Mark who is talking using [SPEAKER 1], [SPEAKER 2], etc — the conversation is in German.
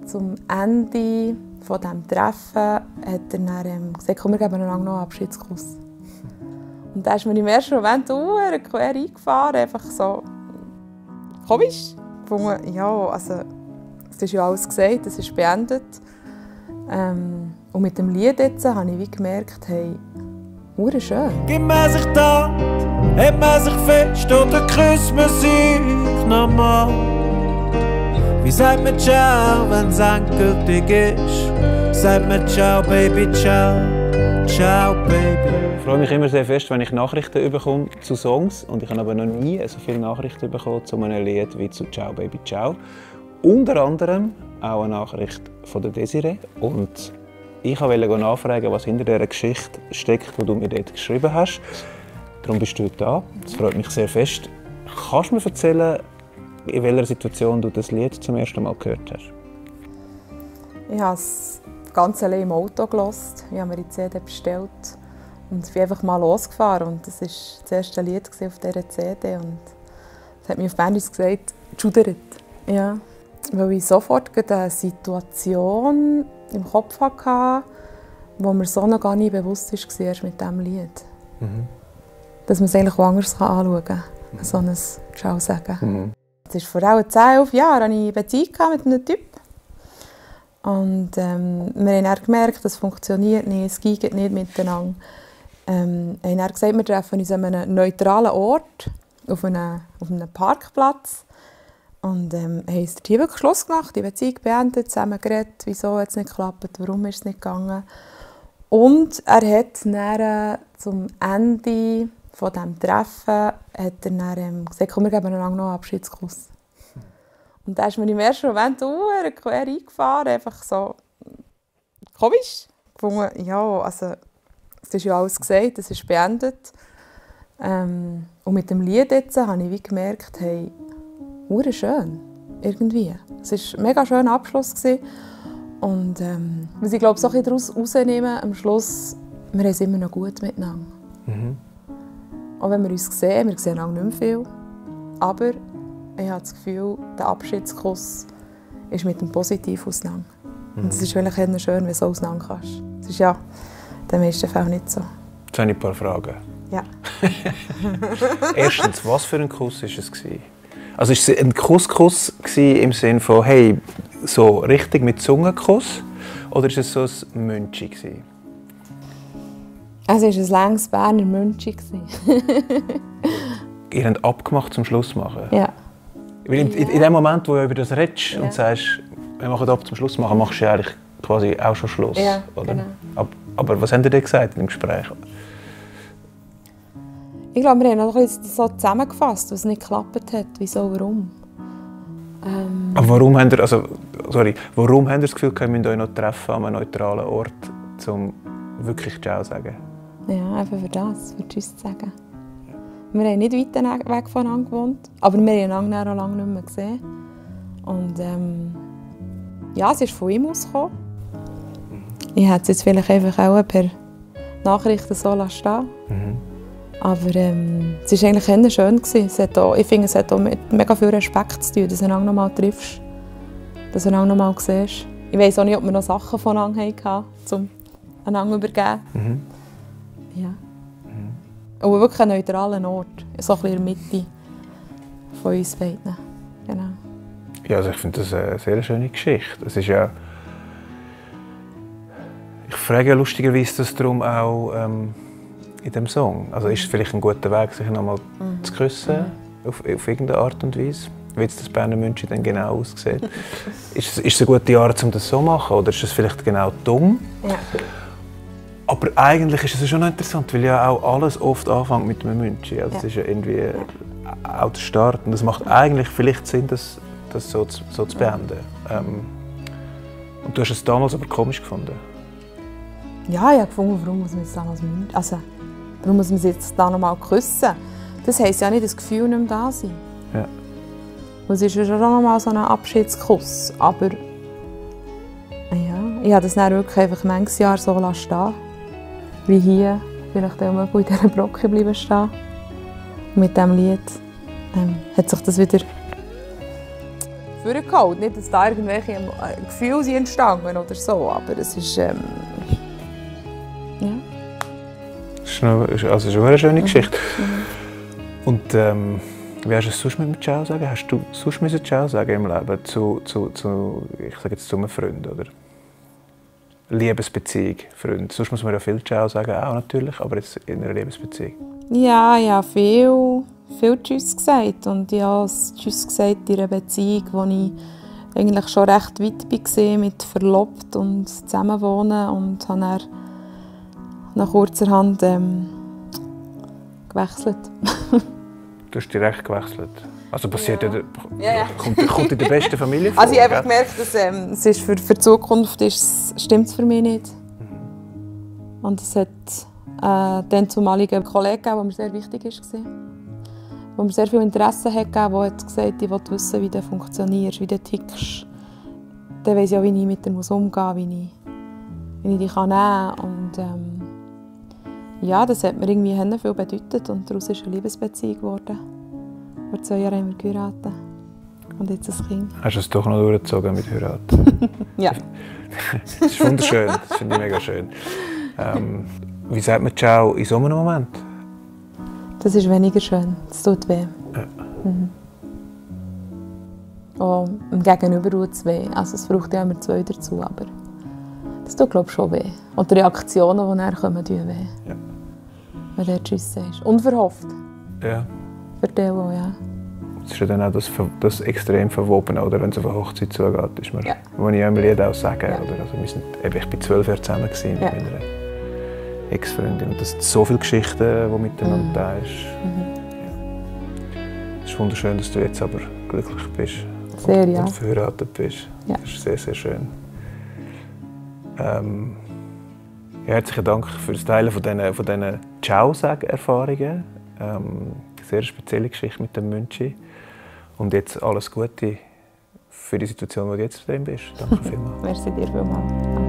[SPEAKER 1] zum Ende von diesem Treffen hat er dann gesagt, komm, wir geben einander noch einen Abschiedskuss. Und da ist mir im ersten Moment quer eingefahren, einfach so komisch. Ja, also, es ist ja alles gesagt, es ist beendet. Und mit dem Lied jetzt habe ich wie gemerkt, hey, schön.
[SPEAKER 2] Gibt man sich da, hält man sich fest oder küsst man sich nochmal? Wie sagt man Ciao, wenn es endgültig ist? Sagt man Ciao, Baby, ciao, ciao, Baby.
[SPEAKER 3] Ich freue mich immer sehr fest, wenn ich Nachrichten bekomme zu Songs. Und ich habe aber noch nie so viele Nachrichten bekommen zu einem Lied wie zu Ciao, Baby, ciao. Unter anderem auch eine Nachricht von der Desiree. Und ich wollte nachfragen, was hinter dieser Geschichte steckt, die du mir dort geschrieben hast. Darum bist du heute da. Das freut mich sehr fest. Kannst du mir erzählen, in welcher Situation du das Lied zum ersten Mal gehört hast?
[SPEAKER 1] Ich habe es ganz allein im Auto gehört. Ich habe mir die CD bestellt und bin einfach mal losgefahren. Und das war das erste Lied auf dieser CD. Und das hat mir auf Berndeutsch gesagt, «Schuderet». Ja, weil ich sofort eine Situation im Kopf hatte, wo mir so noch gar nicht bewusst war, erst mit diesem Lied. Mhm. Dass man es eigentlich auch anders anschauen kann, so ein Ciao sagen. Mhm. Das ist vor allem 10, 11 Jahren hatte ich eine Beziehung mit einem Typ. Und wir haben dann gemerkt, das funktioniert nicht, es geht nicht miteinander. Wir haben dann gesagt, wir treffen uns an einem neutralen Ort, auf einem Parkplatz. Und haben hier wirklich Schluss gemacht, die Beziehung beendet, zusammen geredet, wieso hat es nicht geklappt, warum ist es nicht gegangen. Und er hat dann zum Ende von diesem Treffen hat er dann gesagt, komm, wir geben einander noch einen Abschiedskuss. Und da ist mir im ersten Moment quer eingefahren, einfach so komisch. Ja, also, es ist ja alles gesagt, es ist beendet. Und mit dem Lied jetzt habe ich wie gemerkt, hey, schön, irgendwie. Es war ein mega schöner Abschluss. Und was ich glaube, so ein daraus rausnehmen, am Schluss, wir haben es immer noch gut miteinander. Mhm. Auch wenn wir uns sehen, wir sehen auch nicht mehr viel. Aber ich habe das Gefühl, der Abschiedskuss ist mit dem Positiv auseinander. Mhm. Und es ist wirklich schön, wenn du so auseinander kannst. Das ist ja in den meisten Fällen nicht so.
[SPEAKER 3] Jetzt habe ich ein paar Fragen.
[SPEAKER 1] Ja.
[SPEAKER 3] Erstens, was für ein Kuss war es? Also war es ein Kuss im Sinne von, hey, so richtig mit Zungenkuss? Oder war es so ein Münchi?
[SPEAKER 1] Es war ein langes Berner Münchi.
[SPEAKER 3] Ihr habt abgemacht zum Schluss machen?
[SPEAKER 1] Ja.
[SPEAKER 3] Weil in dem Moment, wo du über das redest und sagst, wir machen ab zum Schluss machen, machst du ja eigentlich quasi auch schon Schluss.
[SPEAKER 1] Ja,
[SPEAKER 3] oder?
[SPEAKER 1] Genau.
[SPEAKER 3] Aber was habt ihr denn gesagt in dem Gespräch?
[SPEAKER 1] Ich glaube, wir haben noch ein bisschen so zusammengefasst, was nicht geklappt hat, wieso, warum.
[SPEAKER 3] Aber warum habt ihr das Gefühl, wir müssen euch noch treffen an einem neutralen Ort, um wirklich Ciao zu sagen?
[SPEAKER 1] Ja, einfach für das, für Tschüss zu sagen. Wir haben nicht weit weg voneinander gewohnt, aber wir haben einander auch lange nicht mehr gesehen. Und ja, es ist von ihm ausgekommen. Ich hätte es jetzt vielleicht einfach auch per Nachrichten so stehen. Mhm. Aber es war eigentlich eher schön. Ich finde, es hat auch mit mega viel Respekt zu tun, dass du einander noch mal triffst, dass du einander noch mal siehst. Ich weiss auch nicht, ob wir noch Sachen voneinander hatten, um einander zu übergeben. Mhm. Ja. Mhm. Aber wirklich ein neutraler Ort, so ein bisschen in der Mitte von uns beiden. Genau.
[SPEAKER 3] Ja, also ich finde das eine sehr schöne Geschichte. Es ist ja, ich frage ja lustigerweise das darum auch in diesem Song. Also ist es vielleicht ein guter Weg, sich noch mal zu küssen, auf irgendeine Art und Weise? Wie jetzt das Berner Münchi dann genau aussieht. Ist es eine gute Art, um das so zu machen, oder ist es vielleicht genau dumm?
[SPEAKER 1] Ja.
[SPEAKER 3] Aber eigentlich ist es schon noch interessant, weil ja auch alles oft anfängt mit einem Münchi. Also das ist ja irgendwie auch der Start. Und es macht eigentlich vielleicht Sinn, das so zu beenden. Und du hast es damals aber komisch gefunden?
[SPEAKER 1] Ja, ich habe gefunden, warum muss man jetzt damals warum muss man jetzt da noch mal küssen? Das heisst ja nicht, dass das Gefühl nicht mehr da sein.
[SPEAKER 3] Ja.
[SPEAKER 1] Es ist ja schon noch mal so ein Abschiedskuss. Aber ja, ich habe das dann wirklich einfach manches Jahr so stehen. Wie hier, vielleicht auch mal in dieser Brocke bleiben stehen. Und mit diesem Lied hat sich das wieder vorgeholt. Nicht, dass da irgendwelche Gefühle sind entstanden oder so, aber es ist, ja.
[SPEAKER 3] Das ist eine schöne Geschichte. Und wie hast du es sonst mit dem Ciao sagen? Hast du sonst Ciao sagen im Leben zu ich sage jetzt zu einem Freund, oder? Liebesbeziehung, Freund. Sonst muss man ja viel Ciao sagen, auch natürlich, aber jetzt in einer Liebesbeziehung.
[SPEAKER 1] Ja, viel Tschüss gesagt. Und ich habe Tschüss gesagt in einer Beziehung, wo ich eigentlich schon recht weit war mit verlobt und zusammenwohnen und habe dann nach kurzerhand gewechselt.
[SPEAKER 3] Du hast direkt gewechselt? Also passiert
[SPEAKER 1] Ja.
[SPEAKER 3] kommt in der besten Familie vor?
[SPEAKER 1] Also ich habe einfach gemerkt, dass es ist für die Zukunft stimmt es für mich nicht. Und es hat den zumaligen Kollegen gegeben, der mir sehr wichtig war. Der mir sehr viel Interesse hat gegeben, der hat gesagt, ich will wissen, wie du funktionierst, wie du tickst. Dann weiss ich auch, wie ich mit dir umgehen muss, wie ich dich nehmen kann. Und ja, das hat mir irgendwie viel bedeutet und daraus ist eine Liebesbeziehung geworden. Vor 2 Jahren haben wir geheiratet und jetzt ein Kind.
[SPEAKER 3] Hast du es doch noch durchgezogen mit Heiraten?
[SPEAKER 1] Ja.
[SPEAKER 3] Das ist wunderschön, das finde ich mega schön. Wie sagt man Ciao in so einem Moment?
[SPEAKER 1] Das ist weniger schön, das tut weh.
[SPEAKER 3] Ja.
[SPEAKER 1] Auch im Gegenüber tut es weh. Also es braucht ja immer 2 dazu, aber das tut, glaube ich, schon weh. Und die Reaktionen, die dann kommen, tun weh.
[SPEAKER 3] Ja.
[SPEAKER 1] Wenn du Tschüss sagst. Unverhofft.
[SPEAKER 3] Ja.
[SPEAKER 1] Für dich auch, ja.
[SPEAKER 3] Es ist ja dann auch das extrem verwoben, oder wenn es auf eine Hochzeit zugeht, ist man,
[SPEAKER 1] Ja.
[SPEAKER 3] muss ich ja im Lied auch sagen.
[SPEAKER 1] Ja.
[SPEAKER 3] Oder? Also ich war 12 Jahre zusammen mit
[SPEAKER 1] Ja.
[SPEAKER 3] meiner Ex-Freundin. Und das sind so viele Geschichten, die miteinander da ist. Ja. Es ist wunderschön, dass du jetzt aber glücklich bist.
[SPEAKER 1] Sehr, ja.
[SPEAKER 3] Und verheiratet bist.
[SPEAKER 1] Ja.
[SPEAKER 3] Das ist sehr, sehr schön. Ja, herzlichen Dank für das Teilen von diesen Ciao-Sag-Erfahrungen. Sehr spezielle Geschichte mit dem Münchi. Und jetzt alles Gute für die Situation, in der du jetzt drin bist. Danke vielmals.
[SPEAKER 1] Merci dir vielmals.